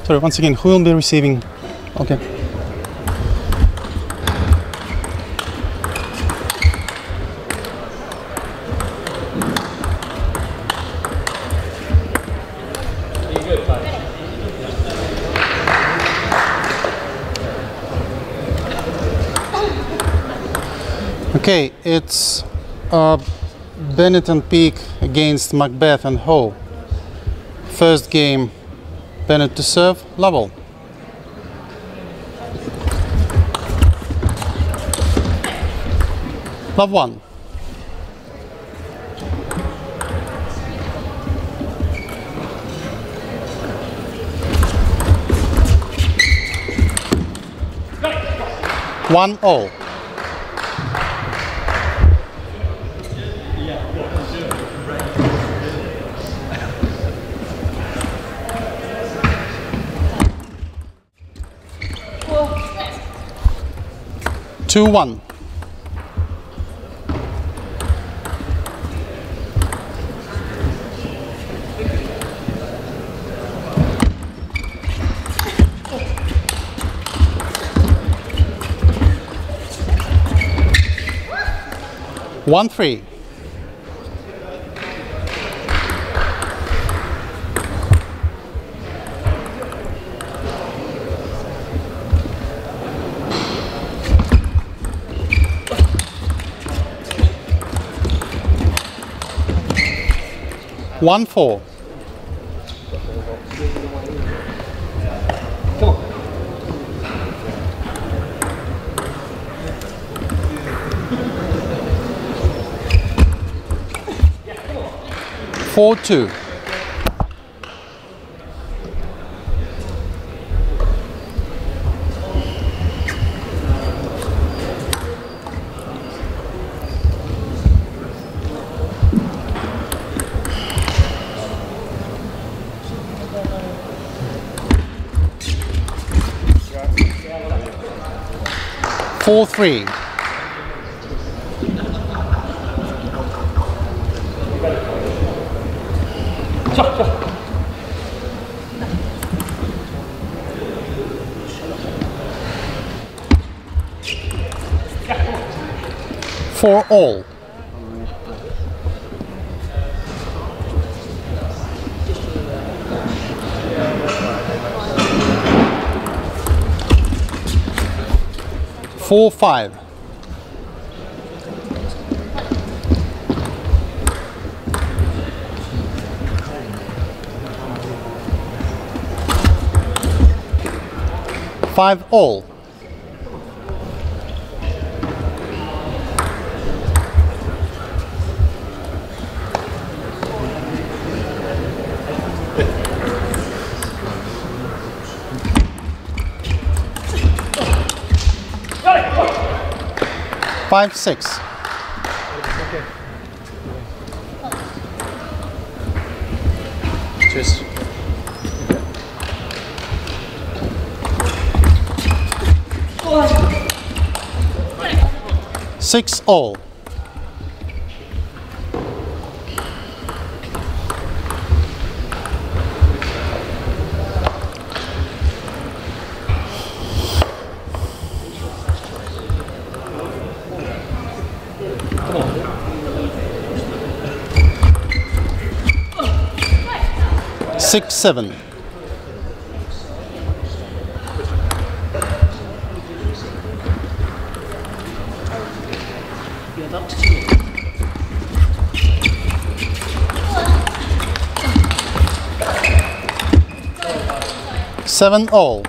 Sorry, once again, who will be receiving? Okay. Okay, it's Bennett and Peak against Macbeth and Ho. First game, Bennett to serve, Lovell. Love 1. One all. Two one. One three. One four. Come on. Four two. Four three. For all. Four five. Five all. Five six. Okay. Cheers. Six all. Six seven. Seven all.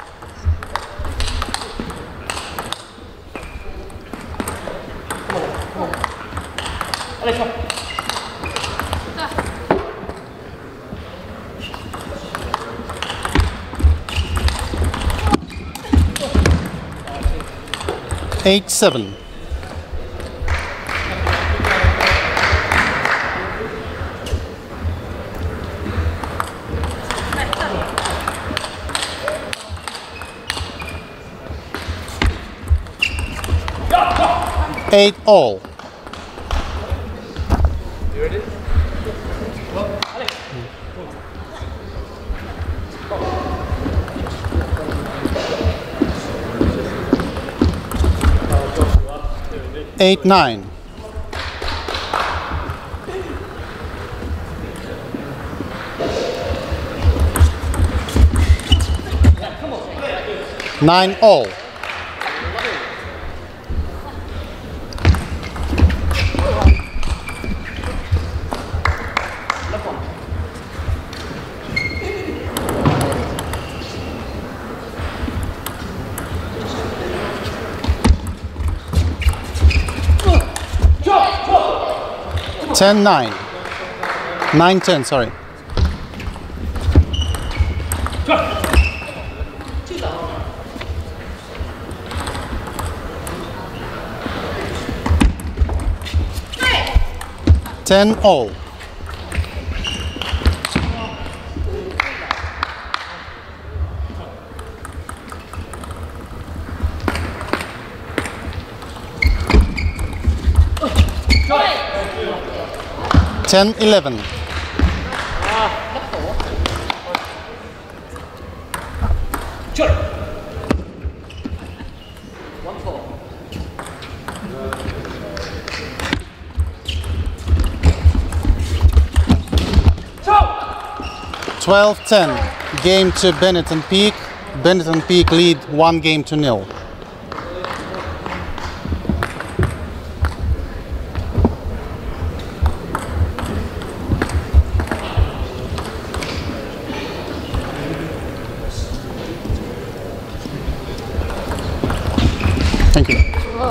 Eight seven. Eight all. You ready? 8-9. 9-all. 10-9. 9-10, sorry. Ten all. Ten 11. Twelve 10. Game to Benetton Peak. Benetton Peak lead 1-0. Thank you.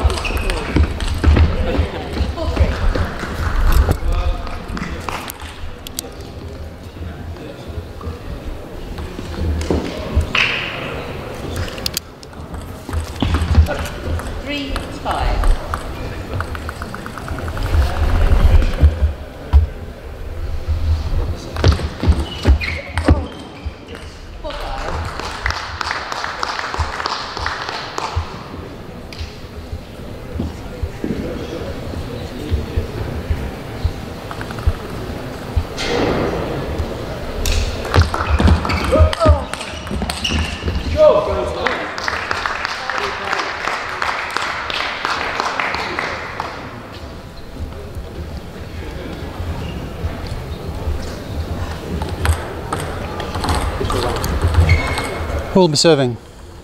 Who will be serving?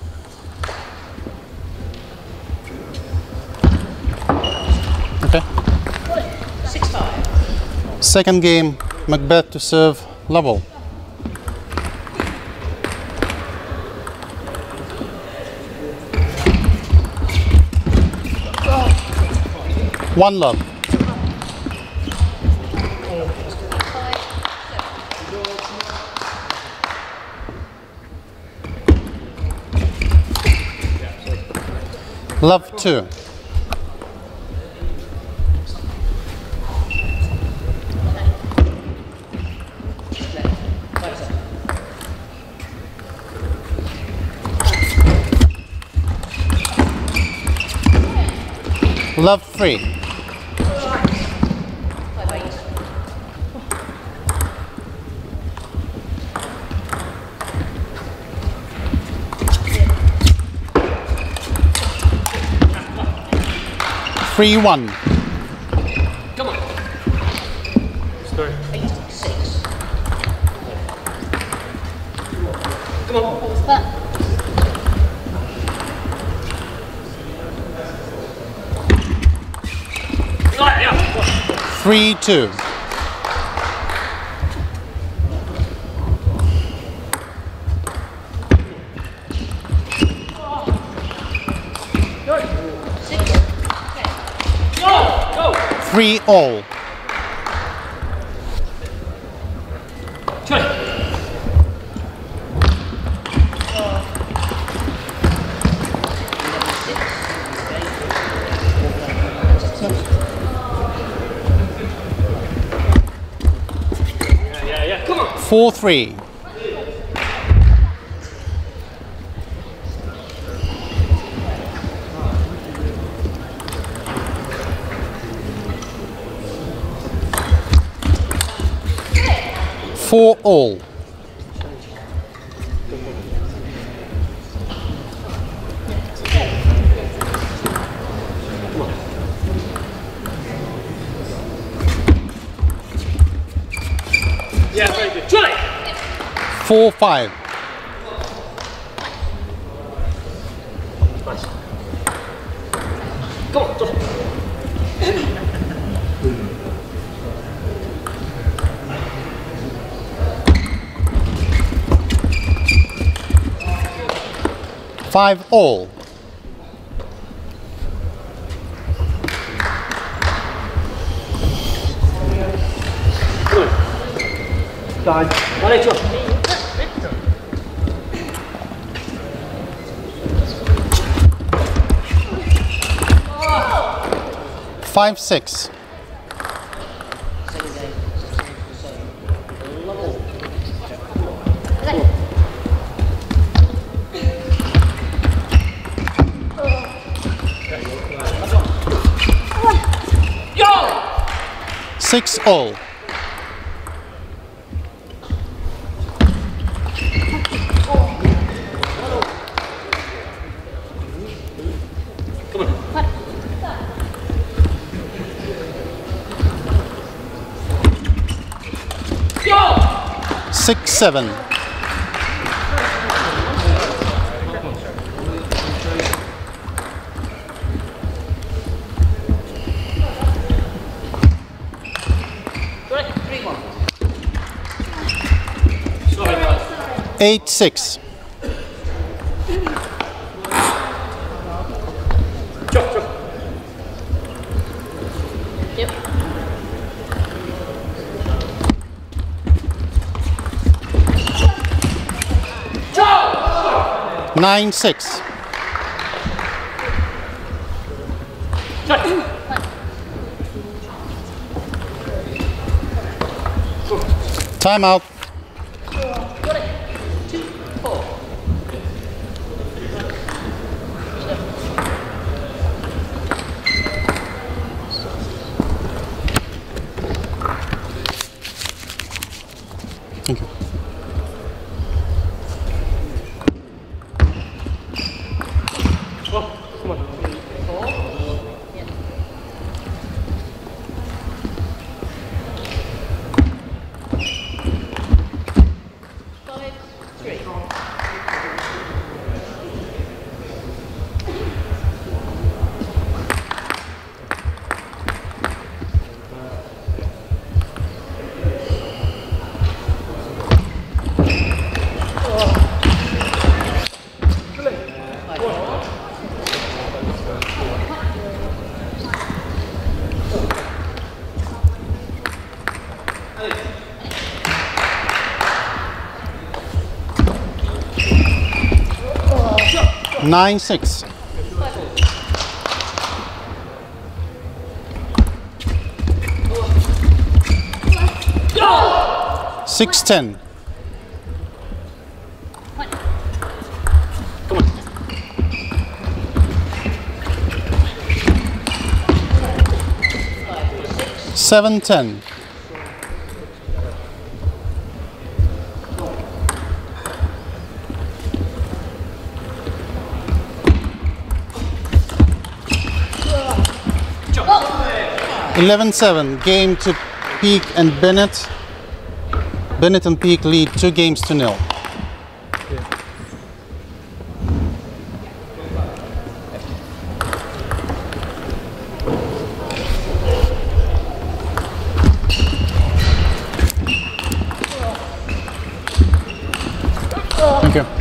Okay. 6-5. Second game, Macbeth to serve Lovell. One love. Love 2. Love 3. Three 1. Come on. Story. 8-6. Come on. What was that? Yeah. 3-2. Go. 3-all. Try. Yeah. Come on. 4-3. Four all. Try. 4-5. Nice. Come on, Josh. Five all. Done. Allez, Josh. 5-6. Yo! 6 all. Go! 6-7. Correct. 3-1. 8-6. Chop, chop. Yep. 9-6. Time out. Got it. 2-4. Thank you. Oh, come on. 4. Yeah. 5-3. Nine, 6. Go! 6-10. Come on. 7-10. 11-7. Game to Peak and Bennett. Bennett and Peak lead 2-0. Thank you.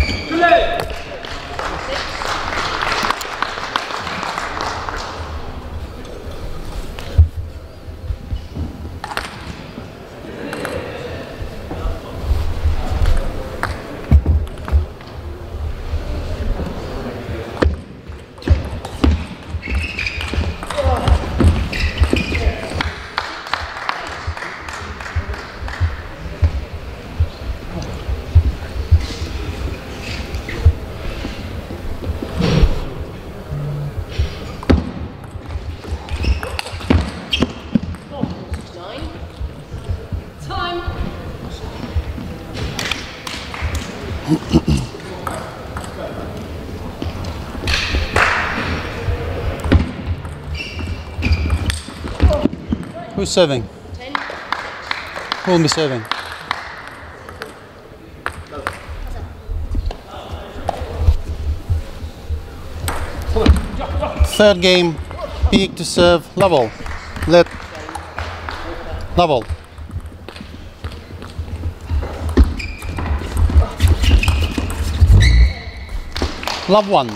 Who's serving? 10. Who will be serving? Third game, Peak to serve, level. Level. Love 1.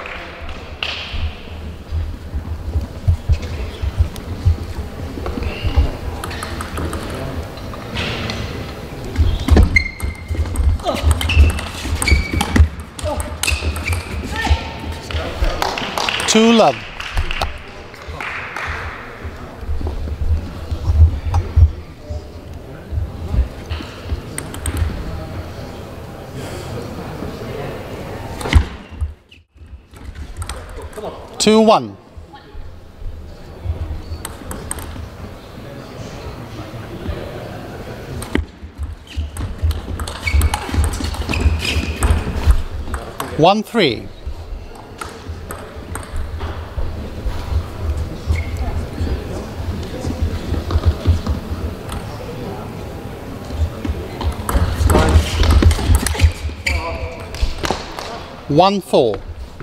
Two love. Come on. 2-1. One, 3. One, 4.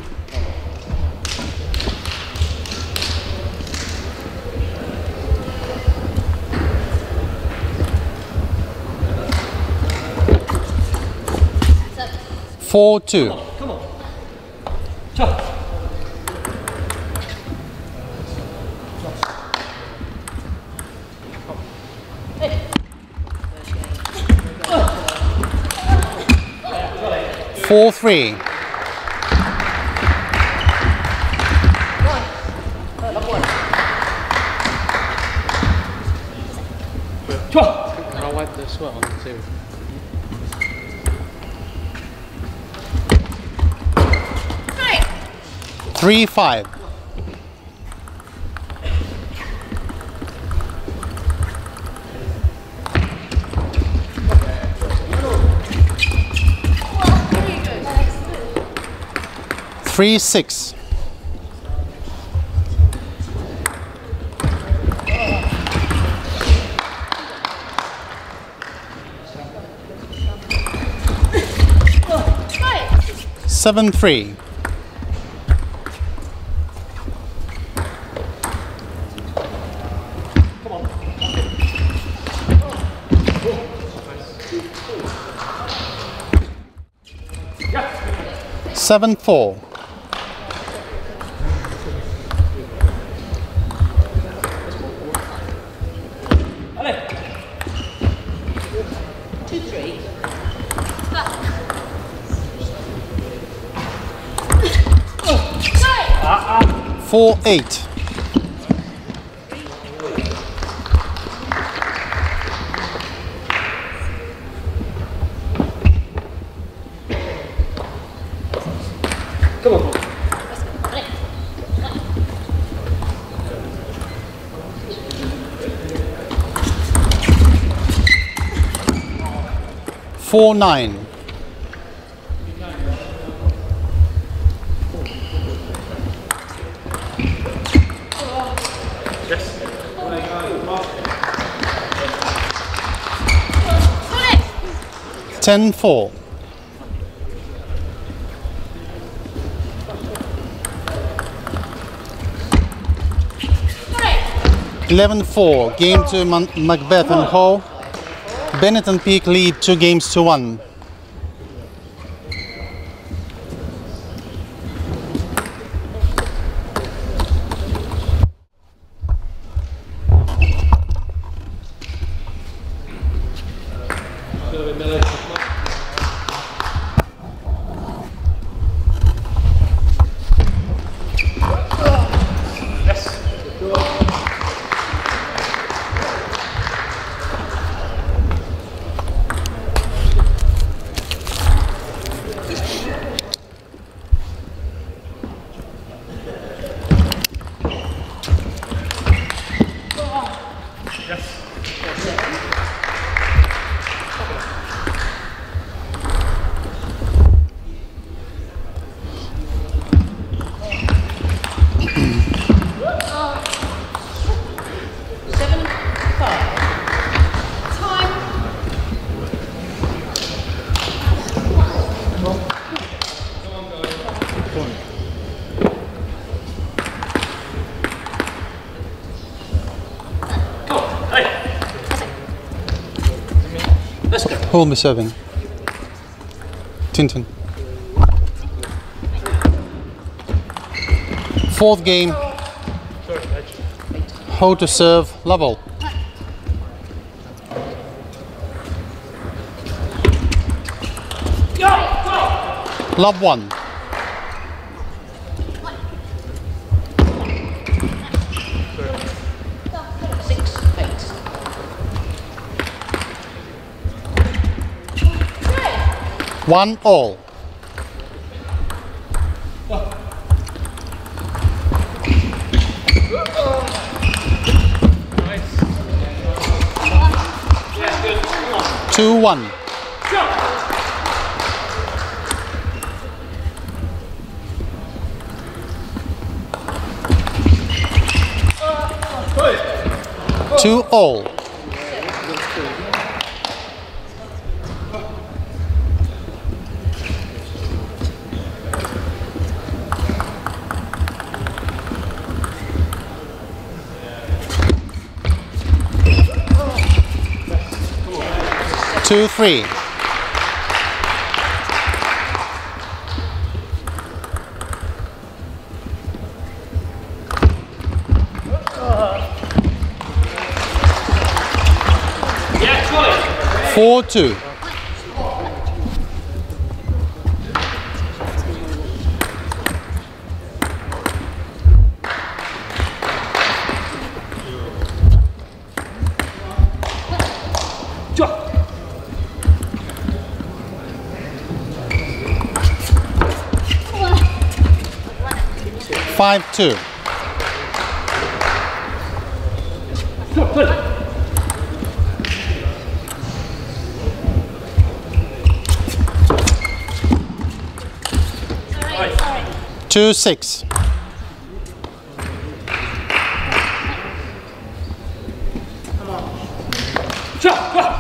Four, 2. Come on. Chop. Four, 3. I'll wipe the sweat on too. 3, 5. Three, 6. Seven, 3. Seven, 4. Allez. 2, 3. 4, 8. Come on. Four, 9. Yes. 10, 4. Three. 11-4. Game to Macbeth and Ho. Bennett and Peak lead 2 games to 1. Let's go. Who will be serving? Tintin. Fourth game. How to serve level. Love 1. One all. Yeah, good. Come on. 2-1. Jump. 2 all. Two, 3. Yeah, choice. 4-2. Jump. 5-2. Jump, good. 2-6. Jump, jump.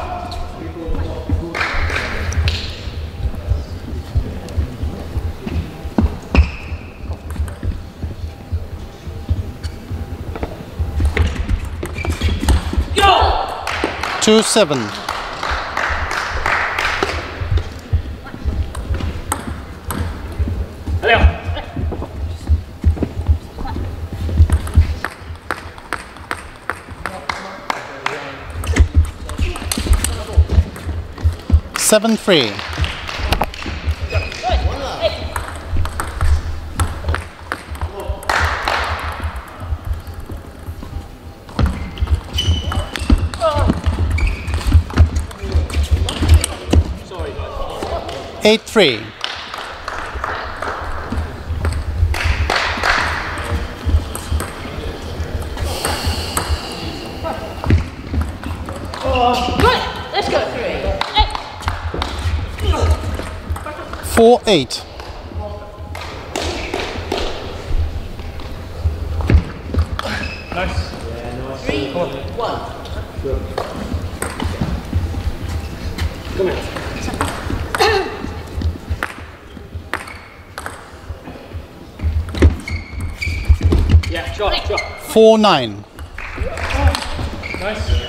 2-7. Allez, 7-3. sorry guys. 8-3. Good. Let's go 3. 4-8. Nice. 3, 1. Come here. Yeah, chop, chop. 4-9. Nice.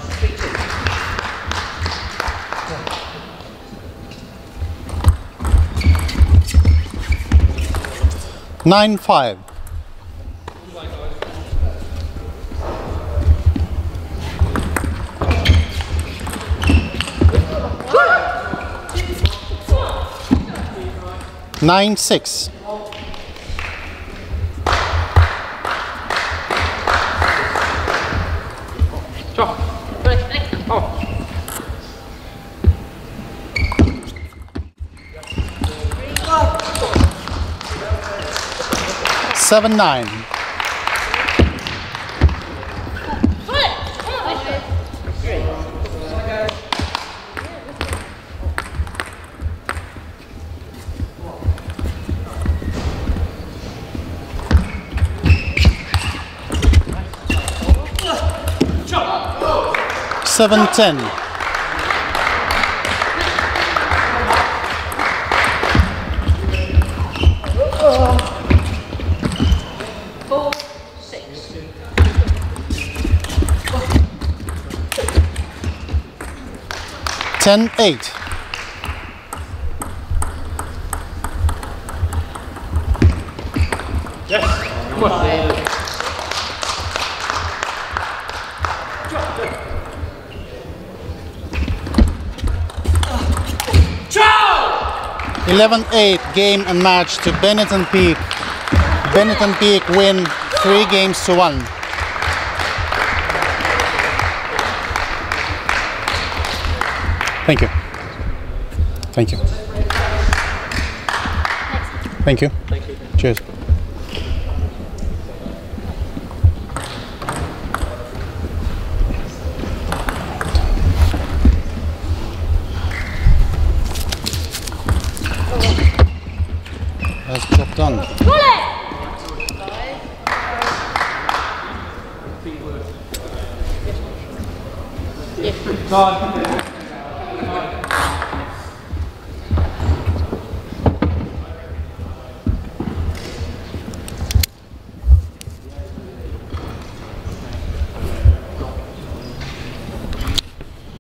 9-5. Nine, 6. Chop. Oh. 7-9. Chop. 7-10. 10-8. Yes. Come on. 11-8 game and match to Benetton Peak. Benetton Peak win 3 games to 1. Thank you. Thank you. Thank you. Thank you. Cheers. That's job done. Roll it!